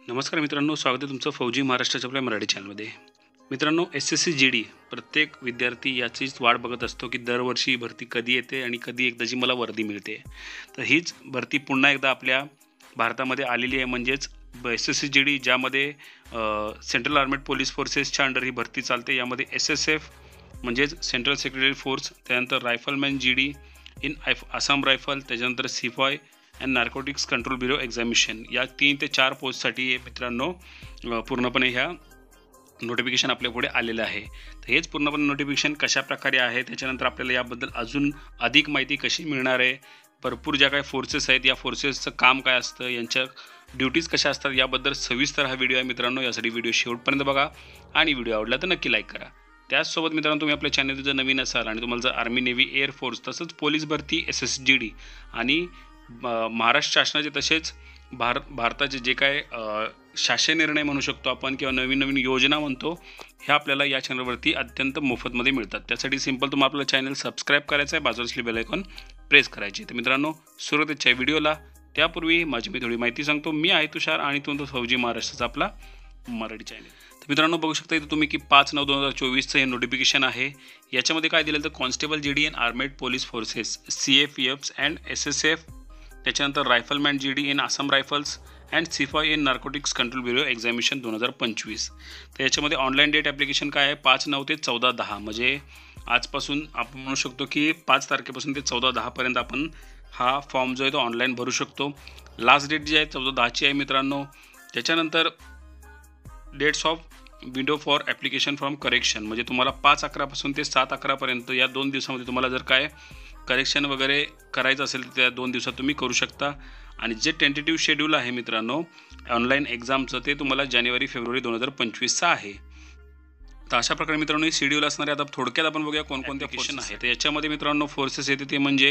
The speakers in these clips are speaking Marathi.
नमस्कार मित्रांनो, स्वागत आहे तुमचं फौजी महाराष्ट्राच्या आपल्या मराठी चॅनलमध्ये. मित्रांनो, SSC GD प्रत्येक विद्यार्थी याचीच वाट बघत असतो की दरवर्षी भरती कधी येते आणि कधी एकदाची मला वर्दी मिळते. तर हीच भरती पुन्हा एकदा आपल्या भारतामध्ये आलेली आहे. म्हणजेच SSC GD ज्यामध्ये सेंट्रल आर्मेड पोलीस फोर्सेसच्या अंडर ही भरती चालते. यामध्ये SSF म्हणजेच सेंट्रल सेक्रेटरी फोर्स, त्यानंतर rifleman GD in Assam rifle, त्याच्यानंतर सिपाई and narcotics control bureau examination, या 3 ते 4 पोस्टसाठी मित्रांनो पूर्णपणे ह्या नोटिफिकेशन आपल्या पुढे आलेलं आहे. तर हेच पूर्णपणे नोटिफिकेशन कशा प्रकारे आहे, त्याच्यानंतर आपल्याला याबद्दल अजून अधिक माहिती कशी मिळणार आहे, भरपूर ज्या काही फोर्सेस आहेत या फोर्सेसचं काम काय असतं, यांच्या ड्युटीज कशा असतात, याबद्दल सविस्तर हा व्हिडिओ आहे मित्रांनो. यासाठी व्हिडिओ शेवटपर्यंत बघा आणि व्हिडिओ आवडला तर नक्की लाईक करा. त्याचसोबत मित्रांनो, तुम्ही आपल्या चॅनल जर नवीन असाल आणि तुम्हाला जर आर्मी, नेव्ही, एअरफोर्स तसंच पोलीस भरती, SSC GD आणि महाराष्ट्र शासनाचे तसेच भारताचे जे काय शासन निर्णय म्हणू शकतो आपण किंवा नवीन नवीन योजना म्हणतो, ह्या आपल्याला या चॅनलवरती अत्यंत मोफतमध्ये मिळतात. त्यासाठी सिंपल तुम्हाला आपलं चॅनल सबस्क्राईब करायचं आहे, बाजूला असलेली बेल आयकॉन प्रेस करायची. तर मित्रांनो, सुरुवातीच्या व्हिडिओला त्यापूर्वी माझी मी थोडी माहिती सांगतो. मी आहे तुषार आणि तुमचं फौजी महाराष्ट्राचा आपला मराठी चॅनल. तर मित्रांनो, बघू शकता इथं तुम्ही की 5/9/2024चं हे नोटिफिकेशन आहे. याच्यामध्ये काय दिलेलं तर constable GD in armed police forces CFEFs and SSF, त्याच्यानंतर rifleman GD in Assam rifles and सिपाई in narcotics control bureau examination 2025. तर याच्यामध्ये ऑनलाईन डेट ॲप्लिकेशन काय आहे 5/9 ते 14/10, म्हणजे आजपासून आपण म्हणू शकतो की 5 तारखेपासून ते 14/10 आपण हा फॉर्म जो आहे तो ऑनलाईन भरू शकतो. लास्ट डेट जी आहे 14/10 आहे मित्रांनो. त्याच्यानंतर dates of window for application from correction, म्हणजे तुम्हाला 5/11 ते 7/11 या 2 दिवसामध्ये तुम्हाला जर काय करेक्शन वगैरे करायचं असेल तर त्या 2 दिवसात तुम्ही करू शकता. आणि जे टेंटेटिव्ह शेड्यूल आहे मित्रांनो ऑनलाईन एक्झामचं, ते तुम्हाला जानेवारी-फेब्रुवारी 2025 आहे. तर अशा प्रकारे मित्रांनो हे शेड्यूल असणार आहे. आता थोडक्यात आपण बघूया कोणकोणत्या फोर्सेस आहेत. तर याच्यामध्ये मित्रांनो फोर्सेस येते ते म्हणजे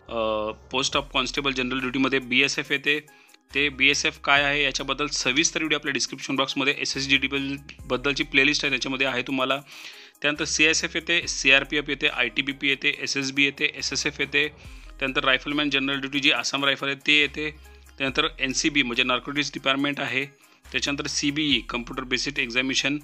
पोस्ट ऑफ कॉन्स्टेबल जनरल ड्युटीमध्ये BSF येते. ते BSF काय आहे याच्याबद्दल सविस्तर व्हिडिओ आपल्या डिस्क्रिप्शन बॉक्समध्ये SSC GD बद्दलची प्लेलिस्ट आहे, त्याच्यामध्ये आहे तुम्हाला. त्यानंतर CSF येते, CRPF येते, ITBP येते, SSB येते, SSF येते. त्यानंतर रायफलमॅन जनरल ड्युटी जी आसाम रायफल आहे ते येते. त्यानंतर NCB म्हणजे नार्कोटिक्स डिपार्टमेंट आहे. त्याच्यानंतर CBE कम्प्युटर बेसिक एक्झामिनेशन,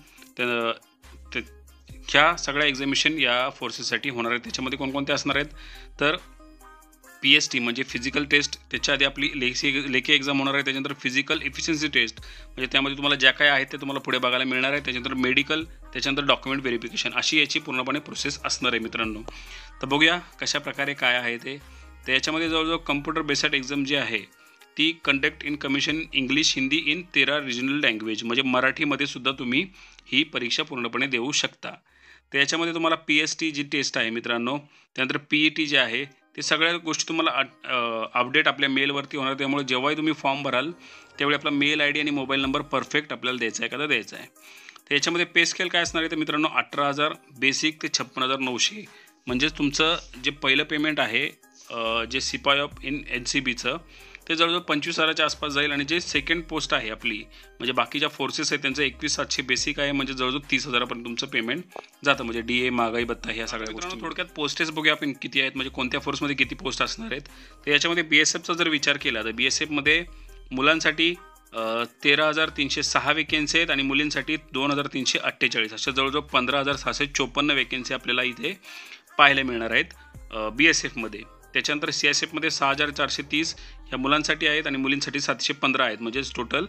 ह्या सगळ्या एक्झामिनेशन या फोर्सेससाठी होणार आहेत. त्याच्यामध्ये कोणकोणते असणार आहेत तर PST म्हणजे फिजिकल टेस्ट, त्याच्या आधी आपली लेखी एक्झाम होणार आहे. त्याच्यानंतर फिजिकल इफिशियन्सी टेस्ट, म्हणजे त्यामध्ये तुम्हाला ज्या काय आहेत ते तुम्हाला पुढे बघायला मिळणार आहे. त्याच्यानंतर मेडिकल, त्याच्यानंतर डॉक्युमेंट व्हेरिफिकेशन, अशी याची पूर्णपणे प्रोसेस असणार आहे मित्रांनो. तर बघूया कशा प्रकारे काय आहे ते. तर याच्यामध्ये जवळजवळ कम्प्युटर बेस्ड एक्झाम जी आहे ती conduct in commission English, Hindi in 13 regional language, म्हणजे मराठीमध्ये सुद्धा तुम्ही ही परीक्षा पूर्णपणे देऊ शकता. तर याच्यामध्ये तुम्हाला PST जी टेस्ट आहे मित्रांनो, त्यानंतर PET जे आहे, ते सगळ्या गोष्टी तुम्हाला अपडेट आपल्या मेलवरती होणार. त्यामुळे जेव्हाही तुम्ही फॉर्म भराल त्यावेळी आपला मेल ID आणि मोबाईल नंबर परफेक्ट आपल्याला द्यायचा आहे, एखादा द्यायचा आहे. तर याच्यामध्ये पे स्केल काय असणार आहे तर मित्रांनो 18,000 बेसिक ते 56,900, म्हणजेच तुमचं जे पहिलं पेमेंट आहे जे सिपाई ऑफ इन NCBचं, ते जवळजवळ 25,000च्या आसपास जाईल. आणि जे सेकंड पोस्ट आहे आपली, म्हणजे बाकीच्या फोर्सेस आहेत त्यांचं 21,700 बेसिक आहे, म्हणजे जवळजवळ 30,000पर्यंत तुमचं पेमेंट जातं, म्हणजे DA, महागाई भत्ता, ह्या सगळ्या गोष्टी. थोडक्यात पोस्टेस बघूया आपण किती आहेत, म्हणजे कोणत्या फोर्समध्ये किती पोस्ट असणार आहेत. तर याच्यामध्ये BSFचा जर विचार केला तर BSFमध्ये मुलांसाठी 13,306 वेकेन्सी आहेत आणि मुलींसाठी 2,348, अशा जवळजवळ 15,654 वेकेन्सी आपल्याला इथे पाहायला मिळणार आहेत BSFमध्ये. त्याच्यानंतर CSFमध्ये 6,430 ह्या मुलांसाठी आहेत आणि मुलींसाठी 715 आहेत, म्हणजेच टोटल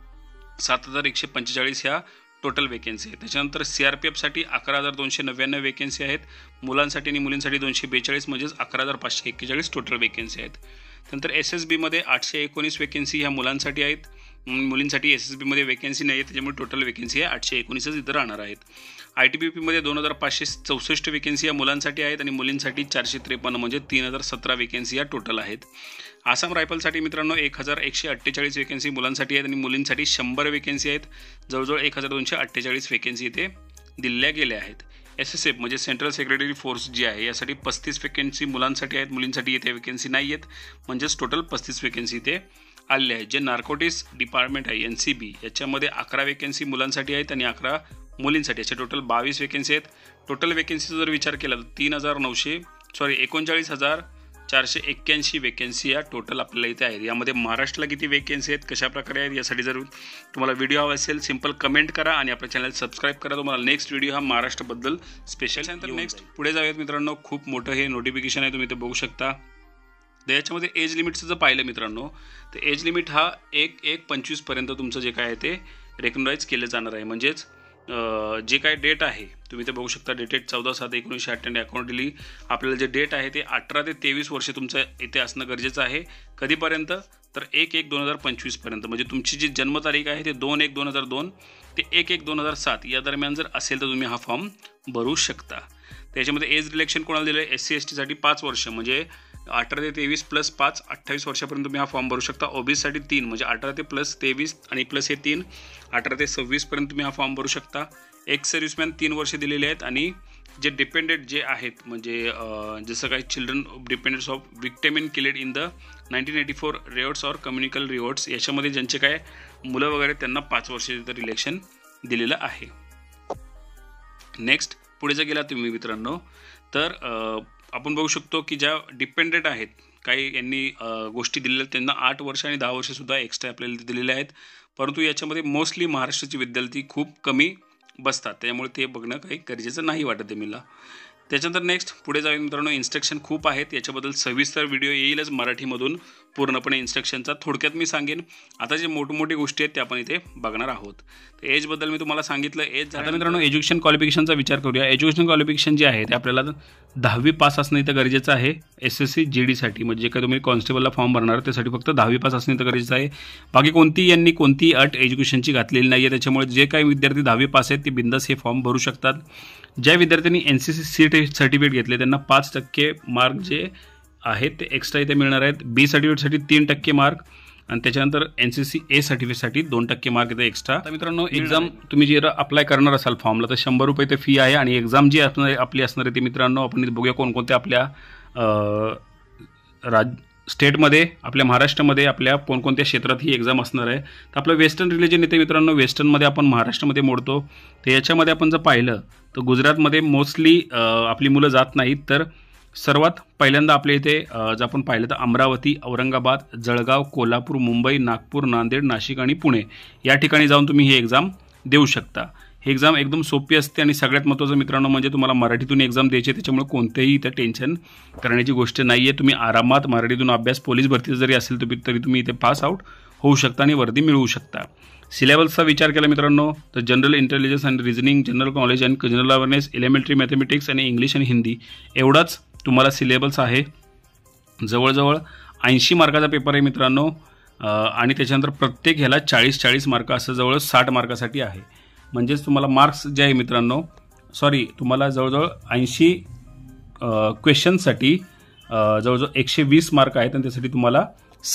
7,145 ह्या टोटल वेकेन्सी आहेत. त्याच्यानंतर CRPFसाठी 11,299 वेकेन्सी आहेत, मुलांसाठी आणि मुलींसाठी 242, म्हणजेच 11,541 टोटल वेकेन्सी आहेत. त्यानंतर SSBमध्ये 819 वेकेन्सी ह्या मुलांसाठी आहेत, मुलींसाठी SSBमध्ये वेकेन्सी नाही आहे, त्याच्यामुळे टोटल वेकेन्सी आहे 819च इथं राहणार आहेत. ITBPमध्ये 2,564 वेकेन्सी या मुलांसाठी आहेत आणि मुलींसाठी 453, म्हणजे 3,017 वेकेन्सी या टोटल आहेत. आसाम रायफलसाठी मित्रांनो 1,148 वेकेन्सी मुलांसाठी आहेत आणि मुलींसाठी 100 वेकेन्सी आहेत, जवळजवळ 1,248 वेकेन्सी इथे दिल्या गेल्या आहेत. SSF म्हणजे सेंट्रल सेक्रेटरी फोर्स जी आहे, यासाठी 35 वेकेन्सी मुलांसाठी आहेत, मुलींसाठी इथे वेकेन्सी नाही आहेत, म्हणजेच टोटल 35 वेकेन्सी इथे आलेले आहेत. जे नार्कोटिक्स डिपार्टमेंट आहे NCB, याच्यामध्ये 11 वेकेन्सी मुलांसाठी आहेत आणि 11 मुलींसाठी, याचे टोटल 22 वेकेन्सी आहेत. टोटल वेकेन्सीचा जर विचार केला तर 39,000 481 वेकन्सी या टोटल आपल्याला इथे आहेत. यामध्ये महाराष्ट्राला किती वेकन्सी आहेत, कशा प्रकारे आहेत, यासाठी जर तुम्हाला व्हिडिओ हवा असेल सिंपल कमेंट करा आणि आपल्या चॅनल सबस्क्राईब करा. तुम्हाला नेक्स्ट व्हिडिओ हा महाराष्ट्राबद्दल स्पेशल. त्यानंतर नेक्स्ट पुढे जाऊयात मित्रांनो. खूप मोठं हे नोटिफिकेशन आहे, तुम्ही इथे बघू शकता. तर याच्यामध्ये एज लिमिटचं जर पाहिलं मित्रांनो तर एज लिमिट हा 1/1/25 तुमचं जे काय आहे ते रेकग्नाइज केलं जाणार आहे. म्हणजेच जे काय डेट आहे तुम्ही ते बघू शकता. डेटेड 14/7/1998 अकॉर्डिंगली आपल्याला जे डेट आहे ते 18 ते 23 वर्ष तुमचं इथे असणं गरजेचं आहे. कधीपर्यंत तर 1/1/2025 म्हणजे तुमची जी जन्मतारीख आहे ते 2/1/2002 ते 1/1/2007 या दरम्यान जर असेल तर तुम्ही हा फॉर्म भरू शकता. त्याच्यामध्ये एज रिलॅक्शन कोणाला दिलं आहे, SC ST साठी 5 वर्ष म्हणजे 18 ते 23 + 5 28 वर्षापर्यंत तुम्ही हा फॉर्म भरू शकता. OBC साठी 3 म्हणजे 18 ते +23 आणि प्लस हे 3 18 ते 26 तुम्ही हा फॉर्म भरू शकता. एक्स सर्व्हिसमॅन 3 वर्ष दिलेले आहेत. आणि जे डिपेंडेंट जे आहेत म्हणजे जसं काही children dependence of victim in killed in the 1984 rewards or communal rewards याच्यामध्ये ज्यांचे काय मुलं वगैरे त्यांना 5 वर्षाचं रिलॅक्शन दिलेलं आहे. नेक्स्ट पुढे जर गेला तुम्ही मित्रांनो तर आपण बघू शकतो की ज्या डिपेंडेंट आहेत काही यांनी गोष्टी दिलेल्या त्यांना 8 वर्ष आणि 10 वर्षसुद्धा एक्स्ट्रा आपल्याला दिलेले आहेत. परंतु याच्यामध्ये मोस्टली महाराष्ट्राचे विद्यार्थी खूप कमी बसतात, त्यामुळे ते बघणं काही गरजेचं नाही वाटत आहे मला. त्याच्यानंतर नेक्स्ट पुढे जाऊन मित्रांनो इन्स्ट्रक्शन खूप आहेत. याच्याबद्दल सविस्तर व्हिडिओ येईलच मराठीमधून पूर्णपणे इन्स्ट्रक्शनचा. थोडक्यात मी सांगेन आता जे मोठमोठी गोष्टी आहेत त्या आपण इथे बघणार आहोत. तर एजबद्दल मी तुम्हाला सांगितलं. एज आता मित्रांनो एज्युकेशन क्वालिफिकेशनचा विचार करूया. एज्युकेशन क्वालिफिकेशन जे आहे ते आपल्याला 10वी पास असणं इथं गरजेचं आहे. SSC GD साठी म्हणजे जे काही तुम्ही कॉन्स्टेबलला फॉर्म भरणार त्यासाठी फक्त 10वी पास असणं इथं गरजेचं आहे. बाकी कोणतीही अट एज्युकेशनची घातलेली नाही आहे. त्याच्यामुळे जे काही विद्यार्थी 10वी पास आहेत ते बिंदास हे फॉर्म भरू शकतात. ज्या विद्यार्थ्यांनी NCC सर्टिफिकेट घेतले त्यांना 5% मार्क जे आहेत ते एक्स्ट्रा इथे मिळणार आहेत. B सर्टिफिकेटसाठी 3% मार्क आणि त्याच्यानंतर NCC A सर्टिफिकेटसाठी 2% मार्क इथे एक्स्ट्रा. तर मित्रांनो एक्झाम तुम्ही जे अप्लाय करणार असाल फॉर्मला तर 100 रुपये ते फी आहे. आणि एक्झाम जी आपली असणार आहे ती मित्रांनो आपण बघूया कोणकोणत्या आपल्या स्टेटमध्ये आपल्या महाराष्ट्रामध्ये आपल्या कोणकोणत्या क्षेत्रात ही एक्झाम असणार आहे. तर आपलं वेस्टर्न रिलिजन येते मित्रांनो. वेस्टर्नमध्ये आपण महाराष्ट्रामध्ये मोडतो. तर याच्यामध्ये आपण जर पाहिलं तर गुजरातमध्ये मोस्टली आपली मुलं जात नाहीत. तर सर्वात पहिल्यांदा आपल्या इथे जर आपण पाहिलं तर अमरावती, औरंगाबाद, जळगाव, कोल्हापूर, मुंबई, नागपूर, नांदेड, नाशिक आणि पुणे या ठिकाणी जाऊन तुम्ही ही एक्झाम देऊ शकता. ही एक्झाम एकदम सोपी असते आणि सगळ्यात महत्त्वाचं मित्रांनो म्हणजे तुम्हाला मराठीतून एक्झाम द्यायची, त्याच्यामुळे कोणतेही इथं टेन्शन करण्याची गोष्ट नाही आहे. तुम्ही आरामात मराठीतून अभ्यास पोलीस भरती जरी असेल तरी तुम्ही इथे पास आउट होऊ शकता आणि वर्दी मिळवू शकता. सिलेबसचा विचार केला मित्रांनो तर general intelligence and reasoning, general knowledge and general awareness, elementary mathematics आणि इंग्लिश आणि हिंदी एवढाच तुम्हाला सिलेबस आहे. जवळजवळ 80 मार्काचा पेपर आहे मित्रांनो. आणि त्याच्यानंतर प्रत्येक ह्याला 40-40 मार्क असं जवळ 60 मार्कासाठी आहे. म्हणजेच तुम्हाला मार्क्स जे आहे मित्रांनो तुम्हाला जवळजवळ 80 क्वेश्चनसाठी जवळजवळ 120 मार्क आहेत आणि त्यासाठी तुम्हाला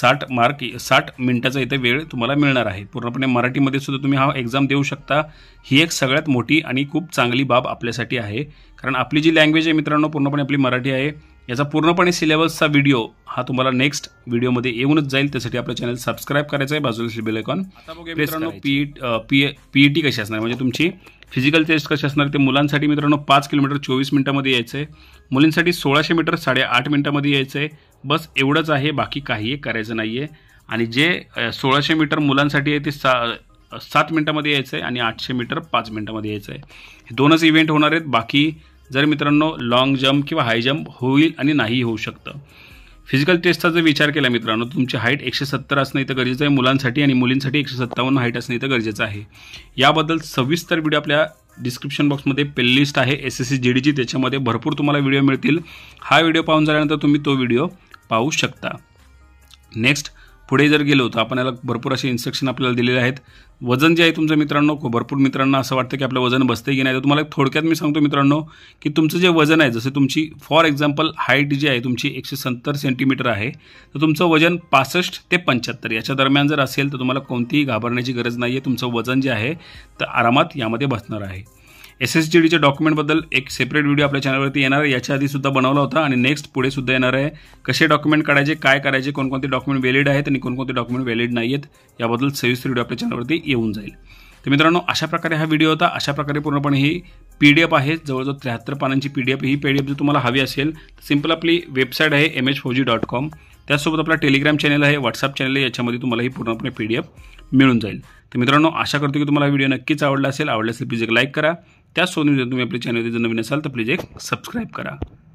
60 मिनिटाचा इथे वेळ तुम्हाला मिळणार आहे. पूर्णपणे मराठीमध्ये सुद्धा तुम्ही हा एक्झाम देऊ शकता. ही एक सगळ्यात मोठी आणि खूप चांगली बाब आपल्यासाठी आहे, कारण आपली जी लँग्वेज आहे मित्रांनो पूर्णपणे आपली मराठी आहे. याचा पूर्णपणे सिलेबसचा व्हिडिओ हा तुम्हाला नेक्स्ट व्हिडिओमध्ये येऊनच जाईल. त्यासाठी आपलं चॅनल सबस्क्राईब करायचं आहे, बाजूला बेल आयकॉन. आता बघूया मित्रांनो PET कशी असणार म्हणजे तुमची फिजिकल टेस्ट कशी असणार. ते मुलांसाठी मित्रांनो 5 किलोमीटर 24 मिनिटांमध्ये यायचं आहे. मुलींसाठी 1600 मीटर 8.5 मिनिटांमध्ये यायचं आहे. बस एवढंच आहे, बाकी काही करायचं नाही आहे. आणि जे 1600 मीटर मुलांसाठी आहे ते 7 मिनिटांमध्ये यायचं आहे आणि 800 मीटर 5 मिनिटांमध्ये यायचं आहे. हे दोनच इव्हेंट होणार आहेत. बाकी जर मित्रांनो लॉंग जंप किंवा हाय जंप होईल आणि नाही होऊ शकतं. फिजिकल टेस्टचा जर विचार केला मित्रांनो तुमची हाईट 170 असणं इथं गरजेचं आहे मुलांसाठी आणि मुलींसाठी 157 हाईट असणं इथं गरजेचं आहे. याबद्दल सविस्तर व्हिडिओ आपल्या डिस्क्रिप्शन बॉक्समध्ये प्लेलिस्ट आहे SSC GDची, त्याच्यामध्ये भरपूर तुम्हाला व्हिडिओ मिळतील. हा व्हिडिओ पाहून झाल्यानंतर तुम्ही तो व्हिडिओ पाहू शकता. नेक्स्ट पुढे जर गेलो तर आपण याला भरपूर असे इन्स्ट्रक्शन आपल्याला दिलेले आहेत. वजन जे आहे तुमचं मित्रांनो भरपूर मित्रांना असं वाटतं की आपलं वजन बसतं की नाही, तर तुम्हाला थोडक्यात मी सांगतो मित्रांनो की तुमचं जे वजन आहे जसं तुमची फॉर एक्झाम्पल हाईट जी आहे तुमची 170 सेंटीमीटर आहे तर तुमचं वजन 65 ते 75 याच्या दरम्यान जर असेल तर तुम्हाला कोणतीही घाबरण्याची गरज नाही आहे. तुमचं वजन जे आहे तर आरामात यामध्ये बसणार आहे. SSC GDच्या डॉक्युमेंटबद्दल एक सेपरेट व्हिडिओ आपल्या चॅनलवरती येणार आहे. याच्या आधी सुद्धा बनवला होता आणि नेक्स्ट पुढे सुद्धा येणार आहे. कसे डॉक्युमेंट काढायचे, काय करायचे, कोणकोणते डॉक्युमेंट व्हॅलिड आहेत आणि कोणकोणते डॉक्युमेंट व्हॅलिड नाही आहेत याबद्दल सविस्तर व्हिडिओ आपल्या चॅनलवरती येऊन जाईल. तर मित्रांनो, अशा प्रकारे हा व्हिडिओ होता. अशा प्रकारे पूर्णपणे ही PDF आहे, जवळजवळ 73 पानांची PDF. ही PDF जर तुम्हाला हवी असेल तर सिंपल आपली वेबसाईट आहे mhfauji.com. त्याचसोबत आपला टेलिग्राम चॅनल आहे, व्हॉट्सअप चॅनल आहे, याच्यामध्ये तुम्हाला ही पूर्णपणे PDF मिळून जाईल. तर मित्रांनो, आशा करतो की तुम्हाला हा व्हिडिओ नक्कीच आवडला असेल. आवडला असेल प्लीज एक लाईक करा. त्याचसोबत तुम्ही आपल्या चॅनलवर जर नवीन असाल तर प्लीज एक सबस्क्राईब करा.